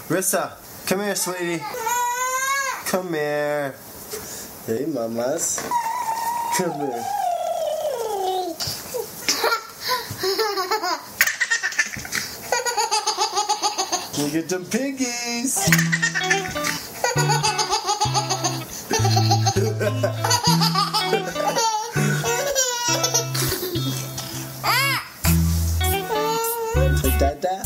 Marissa, come here, sweetie. Come here. Hey, mamas. Come here. Look at them piggies. Dada?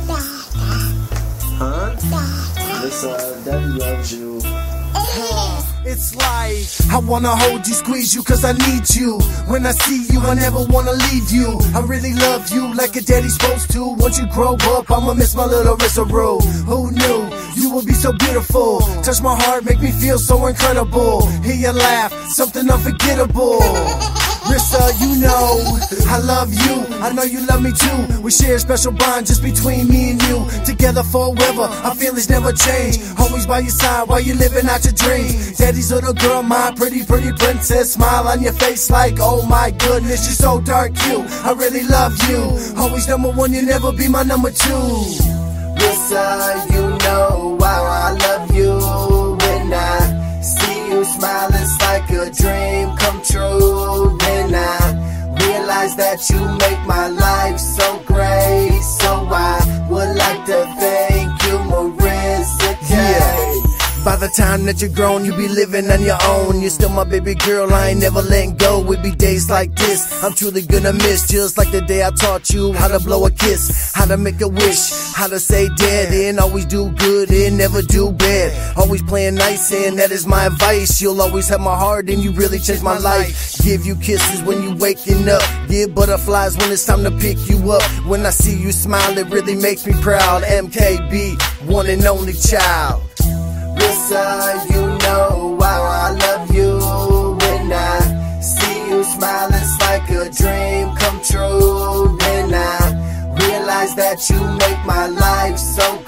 Huh? Marissa, Daddy loves you. It's like I wanna hold you, squeeze you, cause I need you. When I see you, I never wanna leave you. I really love you like a daddy's supposed to. Once you grow up, I'ma miss my little Marissa. Who knew you would be so beautiful? Touch my heart, make me feel so incredible. Hear you laugh, something unforgettable. Marissa, you know I love you, I know you love me too. We share a special bond just between me and you. Together forever, our feelings never change. Always by your side while you're living out your dreams. Daddy's little girl, my pretty princess. Smile on your face like, oh my goodness, you're so dark cute. I really love you. Always number one, you'll never be my number two. Marissa, you know how I love you. When I see you smile, it's like a dream come true. Then I realize that you make my life so great. So I would like to thank you, Marissa. By the time that you're grown, you be living on your own. You're still my baby girl, I ain't never letting go. It be days like this I'm truly gonna miss. Just like the day I taught you how to blow a kiss, how to make a wish, how to say dead, and always do good and never do bad. Always playing nice, and that is my advice. You'll always have my heart, and you really changed my life. Give you kisses when you waking up, give butterflies when it's time to pick you up. When I see you smile, it really makes me proud. MKB, one and only child. Marissa, you know how I love you. When I see you smile, it's like a dream come true. Then I realize that you make my life so